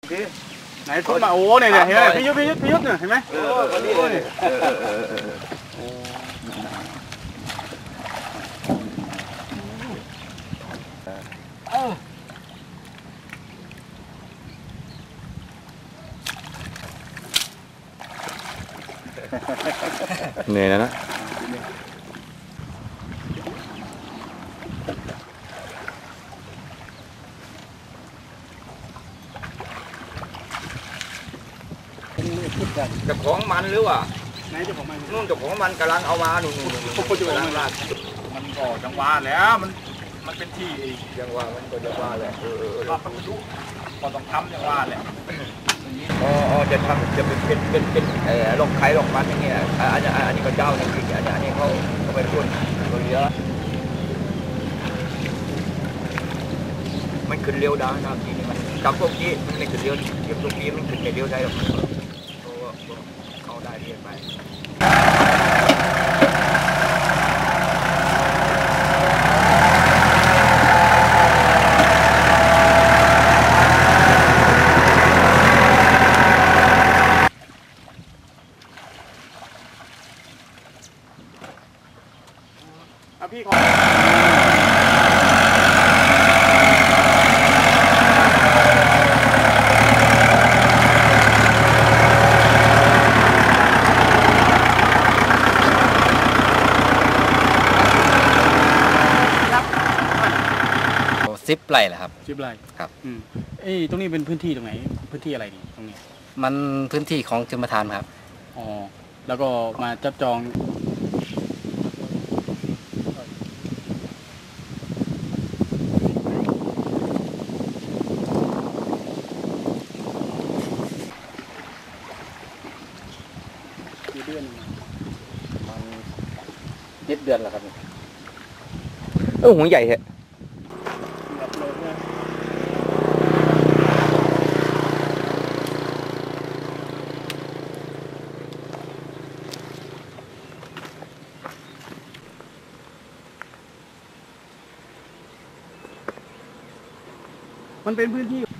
ไหนทุบมาโอ้เนี่ยเห็นไหมพี่ยุทธเนี่ยเห็นไหมเหนื่อยแล้วนะเจ้าของมันหรือว่าไหนเจ้าของมันนู่นเจ้าของมันกำลังเอามาหนุ่มกำลังลากมันก็จังหวะแล้วมันเป็นที่ยังว่ามันก็จะว่าแหละเราต้องรู้ก็ต้องทำจังหวะแหละอ๋อจะทำจะเป็นลงไข่ลงมันอย่างเงี้ยอันนี้ก็เจ้าจริงๆอันนี้เขาไปพูดตัวเยอะมันขึ้นเร็วได้นะทีนี้มันกับพวกนี้มันไม่ขึ้นเร็วเทียบพวกนี้มันขึ้นไม่เร็วได้หรอกเพราะว่าเขาได้เรียนไปพี่ขอ 10 ไร่แหละครับ 10 ไร่ครับตรงนี้เป็นพื้นที่ตรงไหนพื้นที่อะไรนี่ตรงนี้มันพื้นที่ของชลประทานครับอ๋อแล้วก็มาจับจองกี่เดือนมัน7 เดือนแล้วครับหัวใหญ่เหรอมันเป็นพื้นที่